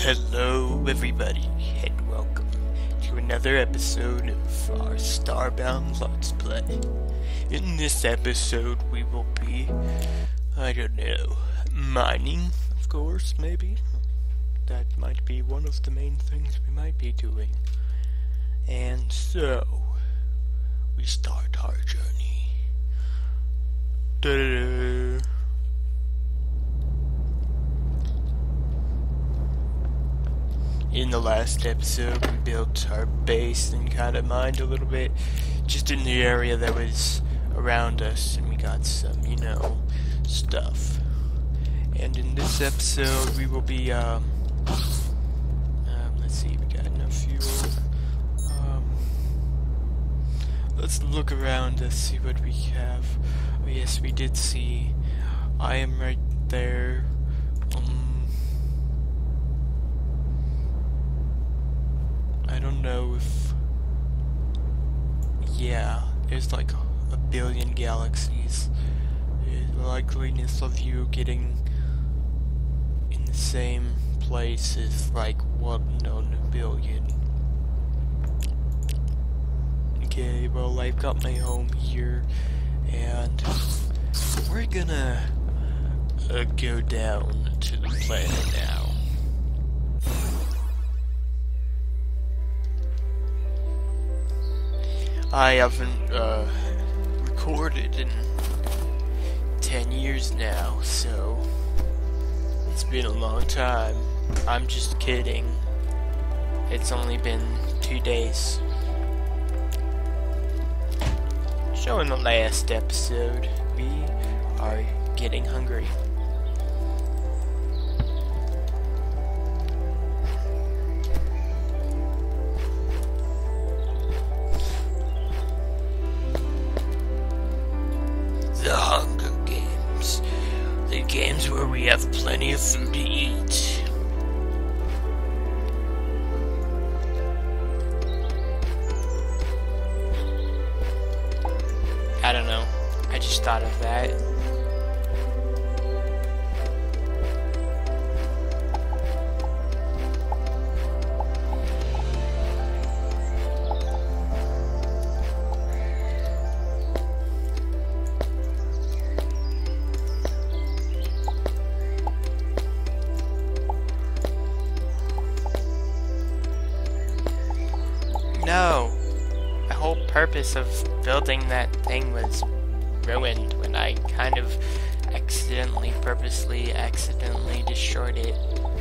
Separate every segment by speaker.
Speaker 1: Hello everybody, and welcome to another episode of our Starbound Let's Play. In this episode we will be, I don't know, mining, of course, maybe? That might be one of the main things we might be doing. And so, we start our journey. Da-da-da. In the last episode, we built our base and kind of mined a little bit, just in the area that was around us, and we got some, stuff. And in this episode, we will be, let's see, we got enough fuel. Let's look around to see what we have. Oh yes, we did see. I am right there. I don't know if... Yeah, there's like a billion galaxies. The likeliness of you getting in the same place is like 1 in a billion. Okay, well, I've got my home here, and we're gonna go down to the planet now. I haven't recorded in 10 years now, so it's been a long time. I'm just kidding. It's only been 2 days. So in the last episode, we are getting hungry. The Hunger Games. The games where we have plenty of food to eat. I don't know. I just thought of that. No! The whole purpose of building that thing was ruined when I kind of accidentally destroyed it.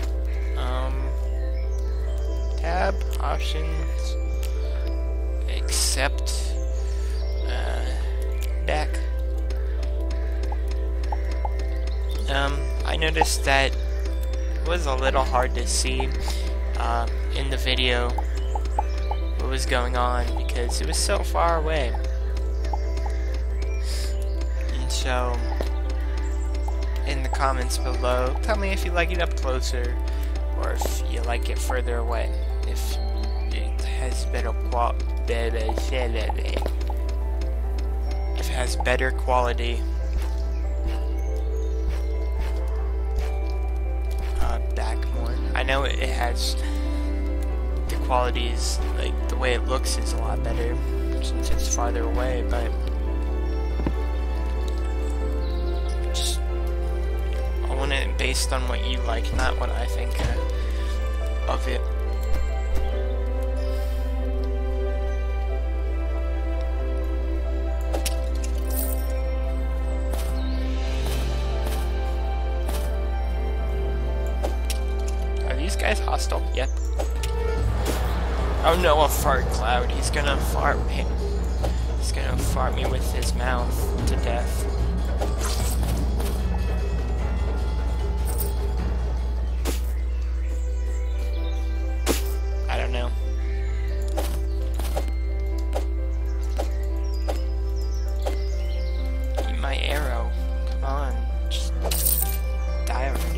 Speaker 1: Tab, options, accept, back. I noticed that it was a little hard to see, in the video what was going on because it was so far away. And so, in the comments below, tell me if you like it up closer or if you like it further away. If it has better quality. Back more. I know it has the quality is like the way it looks is a lot better since it's farther away, but just I want it based on what you like, not what I think of it. Are these guys hostile? Yep. Oh no, a fart cloud. He's gonna fart me. He's gonna fart me with his mouth to death. I don't know. Eat my arrow. Come on. Just die already.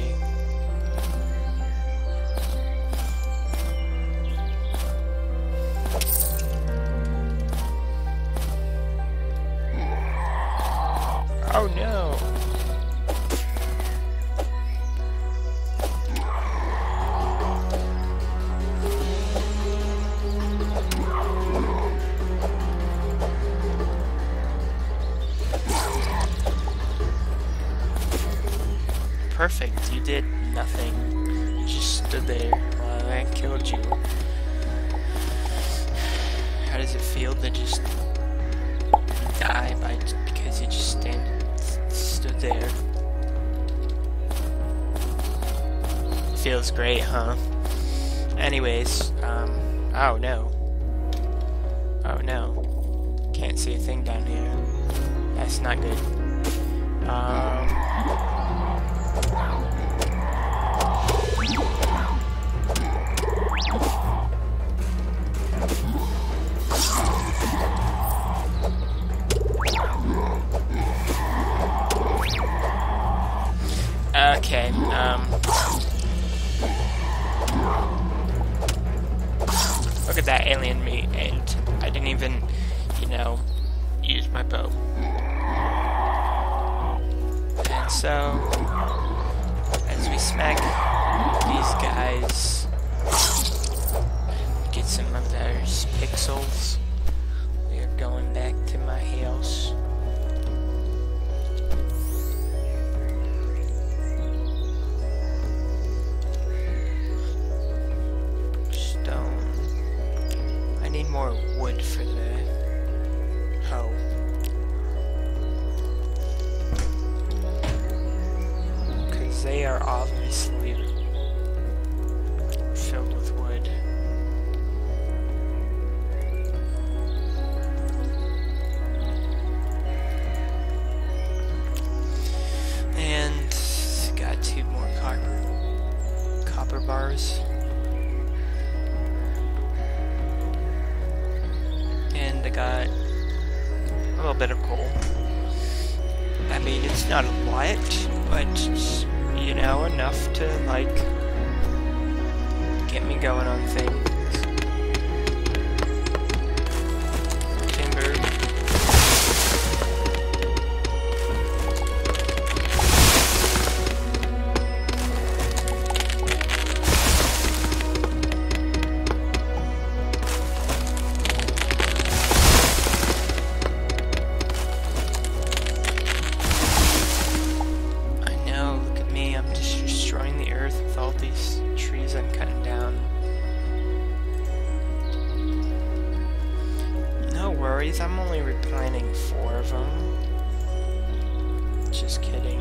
Speaker 1: nothing. You just stood there while I killed you. How does it feel to just die because you just stood there? Feels great, huh? Anyways, oh no. Oh no. Can't see a thing down here. That's not good. Okay, look at that alien meat, and I didn't even, you know, use my bow. And so, as we smack these guys, get some of those pixels, we are going back to my house. More wood for the hoe. Because they are obviously filled with wood. And got 2 more copper bars. And I got a little bit of coal. I mean, it's not a lot, but it's, you know, enough to, like, get me going on things. Timber. I'm only replanting 4 of them. Just kidding.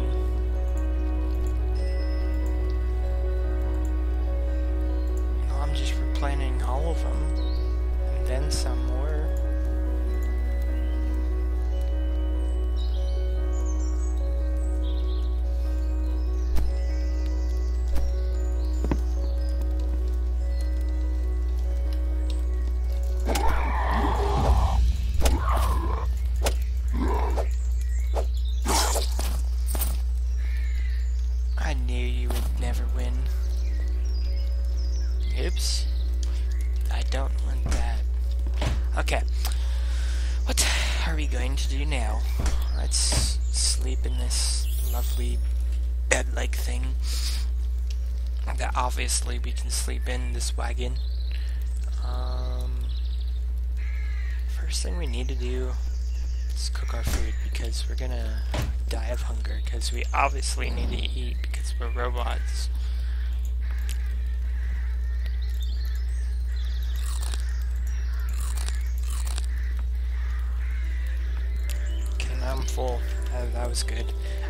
Speaker 1: No, I'm just replanting all of them. And then some more. Oops. I don't want that. Okay. What are we going to do now? Let's sleep in this lovely bed-like thing that obviously we can sleep in this wagon. First thing we need to do is cook our food because we're gonna die of hunger because we obviously need to eat because we're robots. I'm full. That was good.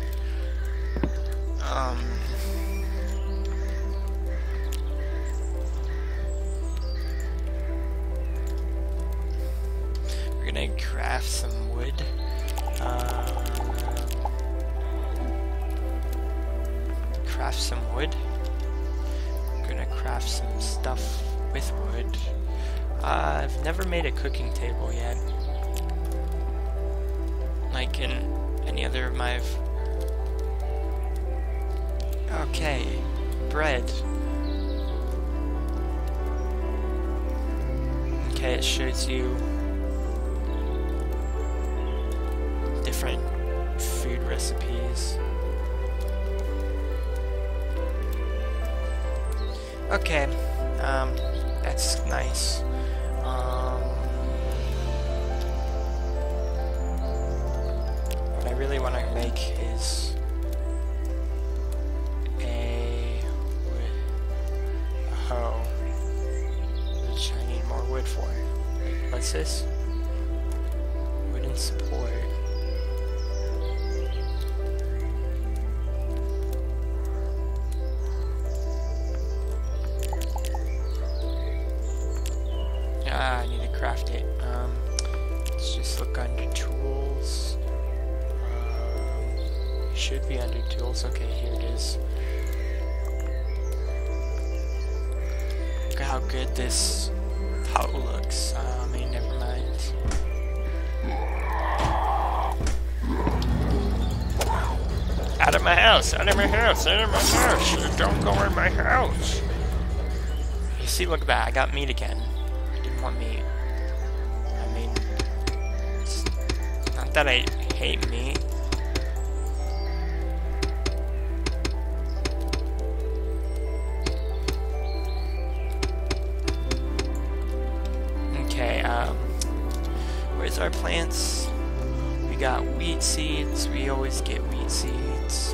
Speaker 1: We're gonna craft some wood. Craft some wood. We're gonna craft some stuff with wood. I've never made a cooking table yet. Like in any other of my... Okay, bread. Okay, it shows you different food recipes. Okay, that's nice. What I really want to make is a What's this? Wooden support. Ah, I need to craft it. Let's just look under tools. Should be under tools. Okay, here it is. Look at how good this hut looks. I mean, never mind. Out of my house! Out of my house! Out of my house! Don't go in my house! You see, look at that. I got meat again. I didn't want meat. I mean, it's not that I hate meat. Okay, where's our plants? We got wheat seeds. We always get wheat seeds.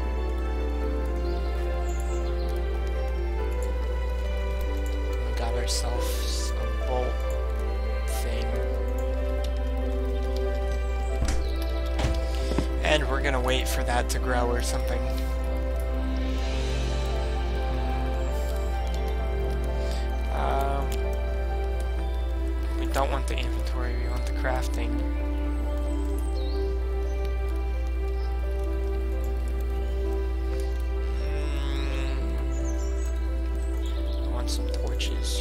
Speaker 1: We got ourselves a bolt thing. And we're gonna wait for that to grow or something. We don't want the inventory, we want the crafting. I want some torches.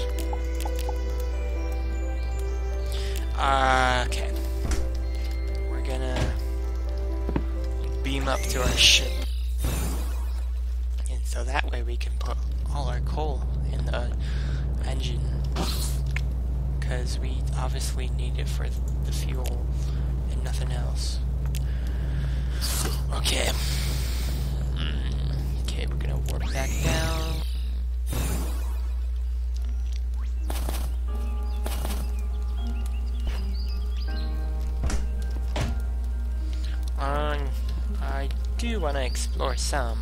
Speaker 1: Okay. We're gonna beam up to our ship. And so that way we can put all our coal in the engine. Because we obviously need it for the fuel and nothing else. Okay. Okay, we're gonna warp back down. I do want to explore some.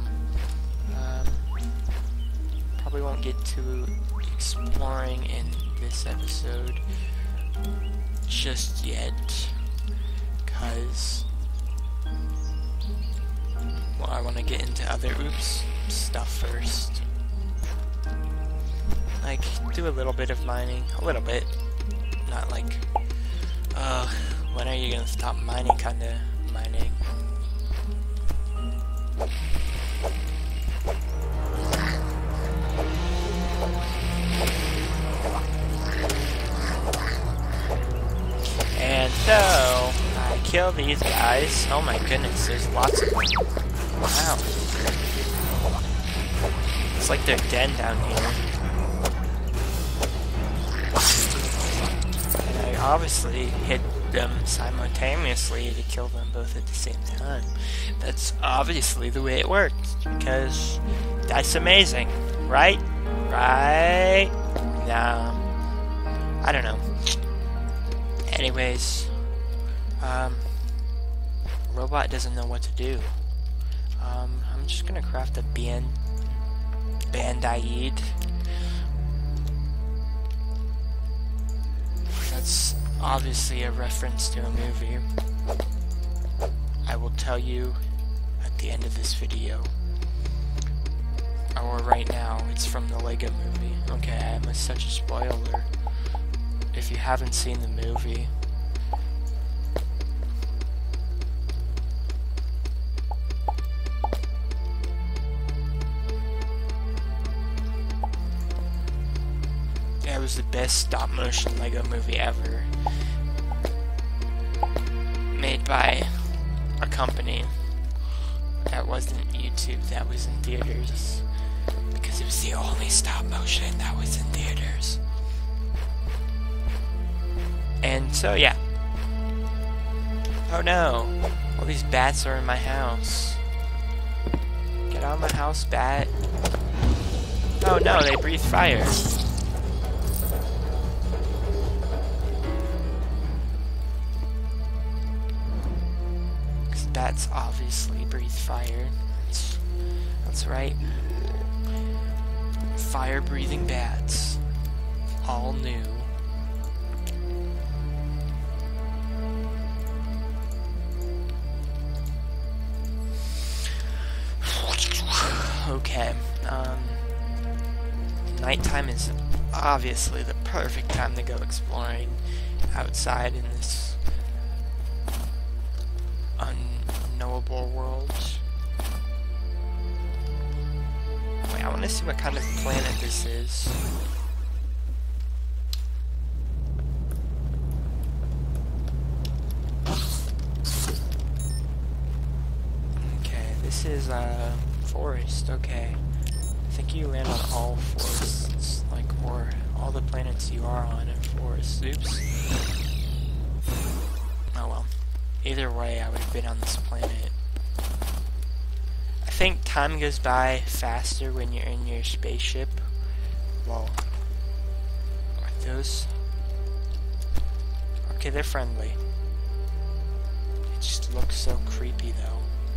Speaker 1: Probably won't get to exploring in this episode just yet, because well, I want to get into other stuff first. Like, do a little bit of mining, a little bit, not like when are you gonna stop mining kinda mining. And so, I kill these guys. Oh my goodness, there's lots of them. Wow. It's like they're dead down here. And I obviously hit them simultaneously to kill them both at the same time. That's obviously the way it works, because that's amazing, right? Right? Nah. I don't know. Anyways, robot doesn't know what to do. I'm just gonna craft a Band-Aid. That's obviously a reference to a movie. I will tell you at the end of this video. Or right now, it's from the Lego movie. Okay, I'm such a spoiler. If you haven't seen the movie, it was the best stop-motion Lego movie ever. Made by a company that wasn't YouTube, that was in theaters. Because it was the only stop-motion that was in theaters. And so, yeah. Oh no! All these bats are in my house. Get out of my house, bat. Oh no, they breathe fire. Because bats obviously breathe fire. That's right. Fire-breathing bats. All new. Okay, nighttime is obviously the perfect time to go exploring outside in this unknowable world. Wait, I want to see what kind of planet this is. Okay, this is forest, okay. I think you land on all forests, like, or all the planets you are on are forests. Oops. Oh well. Either way, I would have been on this planet. I think time goes by faster when you're in your spaceship. Whoa. Are those? Okay, they're friendly. It just looks so creepy though.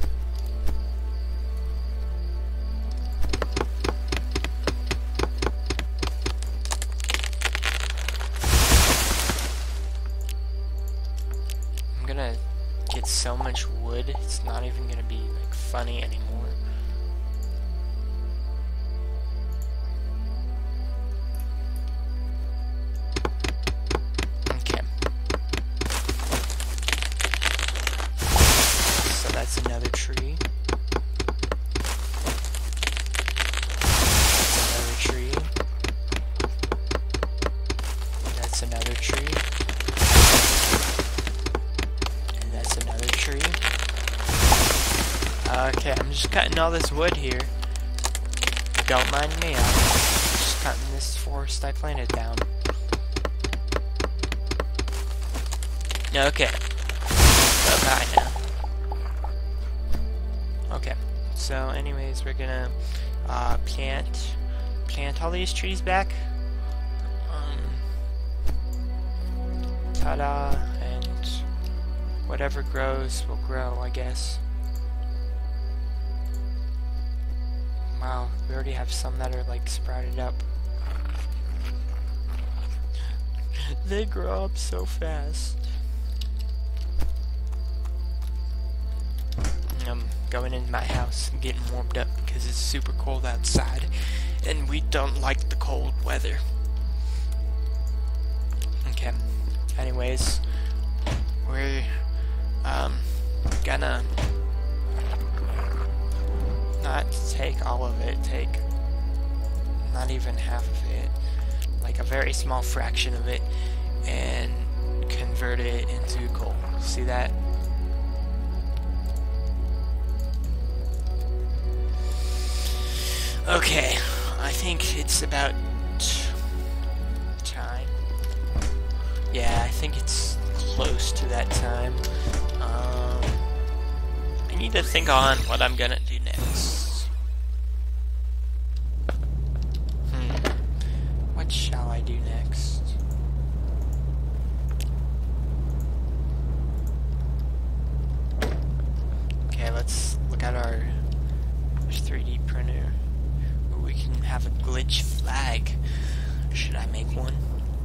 Speaker 1: I'm gonna get so much wood, it's not even gonna be like funny anymore. Okay. So that's another tree. That's another tree. That's another tree. Another tree. Okay, I'm just cutting all this wood here. Don't mind me, I'm just cutting this forest I planted down. Okay. Bye-bye now. Okay, so anyways, we're gonna plant all these trees back. Ta-da, and whatever grows will grow, I guess. Wow, we already have some that are like sprouted up. They grow up so fast. I'm going into my house and getting warmed up because it's super cold outside and we don't like the cold weather. Okay, anyways, we're gonna not take all of it, take not even half of it, like a very small fraction of it, and convert it into coal. See that? Okay, I think it's about time. Yeah, I think it's close to that time. I need to think on what I'm gonna do next. What shall I do next? Okay, let's look at our 3D printer. We can have a glitch flag. Should I make one?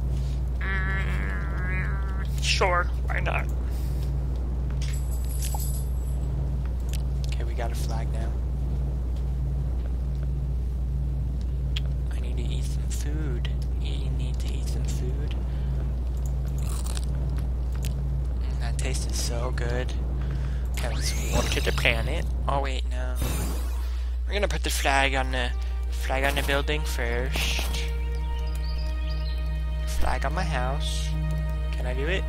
Speaker 1: Sure, why not? Okay, we got a flag now. I need to eat some food. You need to eat some food. That tasted so good. Okay, let's warp to the planet. Oh wait, no. We're gonna put the flag on the building first. Flag on my house. Can I do it?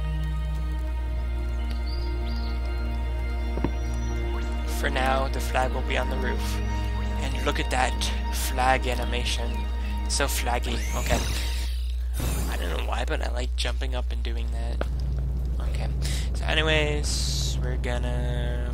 Speaker 1: For now, the flag will be on the roof. And look at that flag animation. It's so flaggy. Okay. I don't know why, but I like jumping up and doing that. Okay. So anyways, we're gonna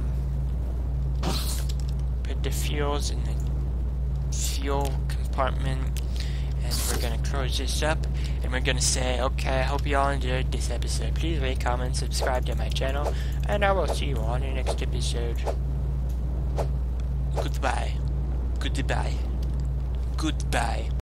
Speaker 1: put the fuels in the fuel compartment. And we're gonna close this up. And we're gonna say, okay, I hope you all enjoyed this episode. Please rate, comment, subscribe to my channel. And I will see you on the next episode. Goodbye. Goodbye. Goodbye.